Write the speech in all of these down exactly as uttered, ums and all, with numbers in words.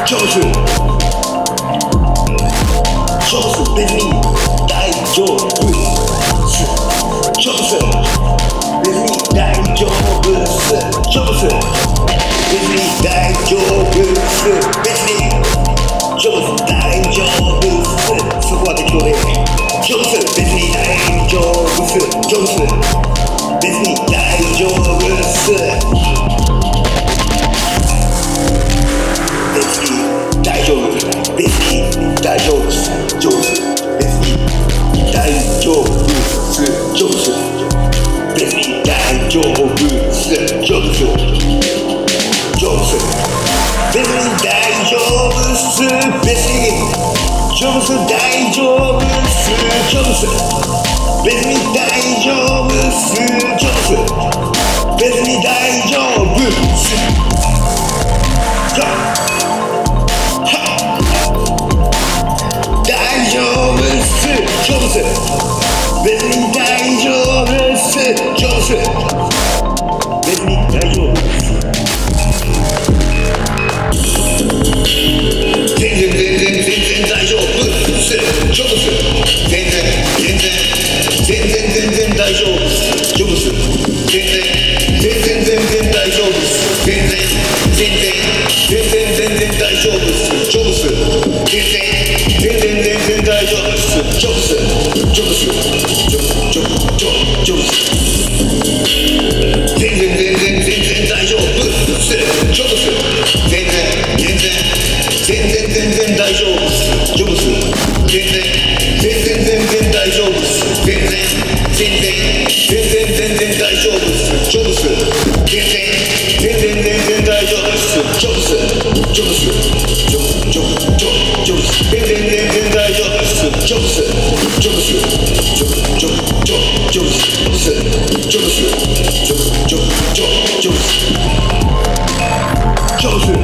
上手上手別に大丈夫っす上手別に大丈夫っす上手別に大丈夫っす別に上手大丈夫っすそこは適当で上手別に大丈夫っす上手別に大丈夫っす別に大丈夫別に大丈夫っす上手別に大丈夫っす上手別に大丈夫っす上手上手別に大丈夫っす別に上手大丈夫っす上手別に大丈夫っす上手別に大丈夫っす大丈夫っす上手別に大丈夫っす上手別に大丈夫っす全然全然全然大丈夫っす上手全然全然全然全然大丈夫っす上手全然全然全然大丈夫っす全然全然全然全然大丈夫っす上手全然全然全然大丈夫っす上手上手上手上手全然全然全然大丈夫っす上手全然全然全然全然大丈夫っす上手全然全然全然大丈夫っす全然全然全然全然大丈夫っす上手全然全然全然大丈夫っす上手上手上手上手上手全然全然大丈夫っす上手上手上手上手上手上手上手上手上手上手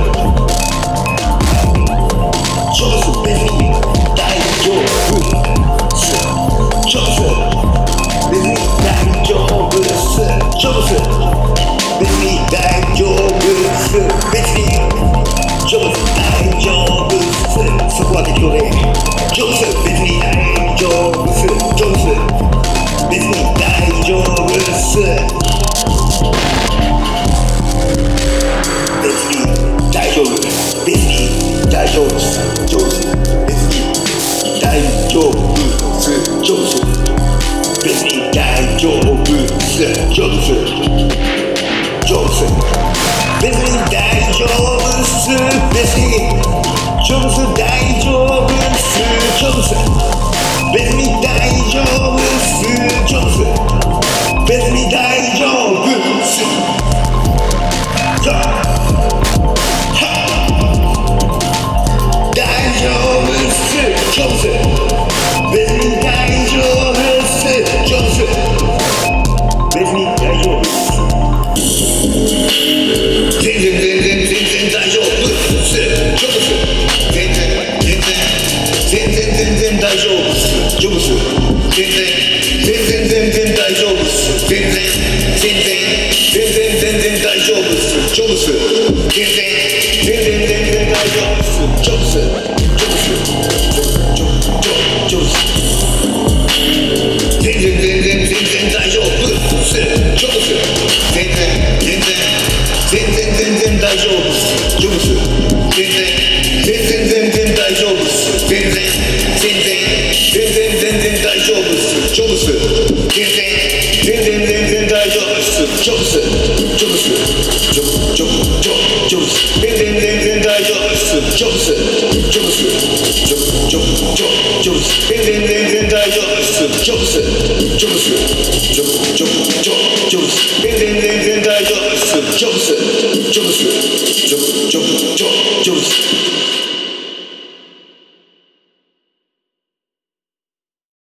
上手別に大丈夫っす上手別に大丈夫っす上手別に大丈夫っす別に上手大丈夫っすそこは適当で上手別に大丈夫っす上手別に大丈夫っす別に大丈夫別に大丈夫っす上手別に大丈夫っす上手別に大丈夫っす上手上手別に大丈夫っす別に上手大丈夫っす上手別に大丈夫っす上手別に大丈夫っす大丈夫っす上手別に大丈夫っす上手別に大丈夫っす全然全然全然大丈夫っす上手全然全然全然全然大丈夫っす上手全然全然全然大丈夫っす全然全然全然全然大丈夫っす上手全然全然全然大丈夫っす上手上手上手上手全然全然全然大丈夫っす上手全然全然全然全然大丈夫っす上手全然全然全然大丈夫っす全然全然全然全然大丈夫っす上手全然全然全然大丈夫っす上手上手上手上手上手全然全然大丈夫っす上手上手上手上手上手全然全然大丈夫っす上手上手上手上手全然全然大丈夫っす上手